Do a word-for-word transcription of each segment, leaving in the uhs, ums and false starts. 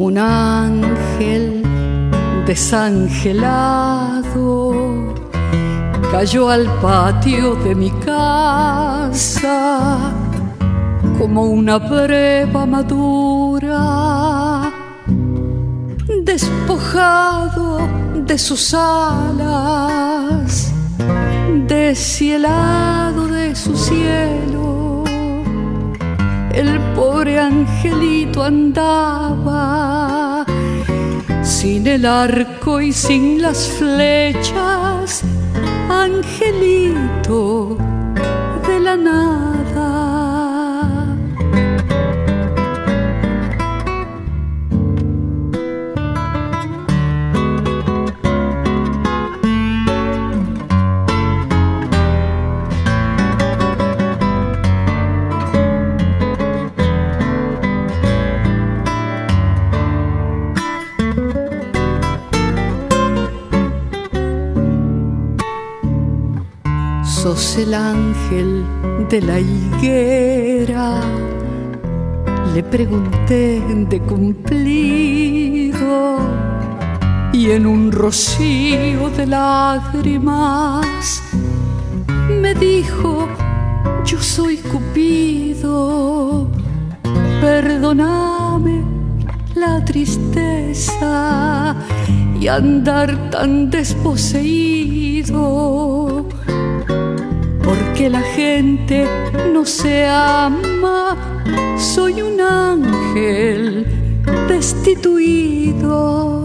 un ángel desangelado cayó al patio de mi casa como una breva madura, despojado de sus alas, deshielado de su cielo. El pobre angelito andaba sin el arco y sin las flechas, angelito de la nada. Sos el ángel de la higuera, le pregunté de cumplido, y en un rocío de lágrimas me dijo: yo soy Cupido, perdóname la tristeza y andar tan desposeído, porque la gente no se ama, soy un ángel destituido.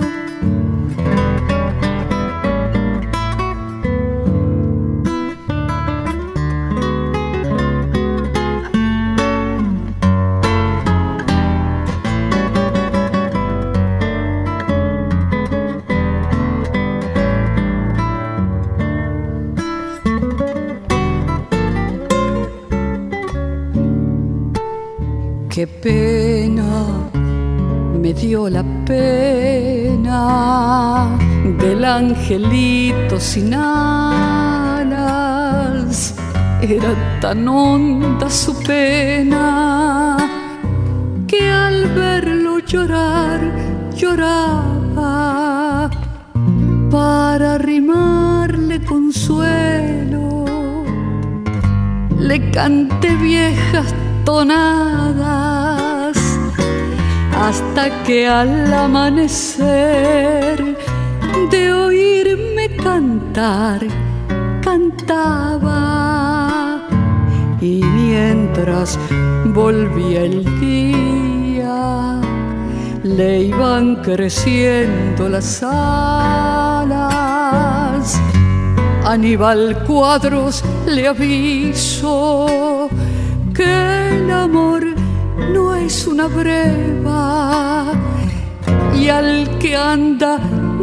Qué pena me dio la pena del angelito sin alas. Era tan honda su pena que al verlo llorar, lloraba. Para rimarle consuelo, le canté viejas tonadas, hasta que al amanecer de oírme cantar, cantaba. Y mientras volvía el día, le iban creciendo las alas. Aníbal Cuadros, le aviso que el amor no es una breva, y al que anda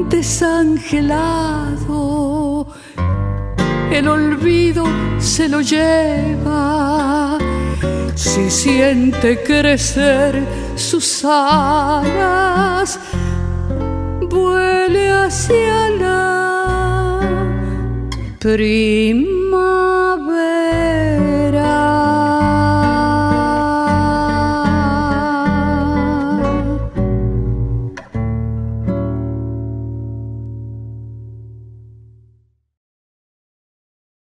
desangelado el olvido se lo lleva. Si siente crecer sus alas, vuele hacia la primavera.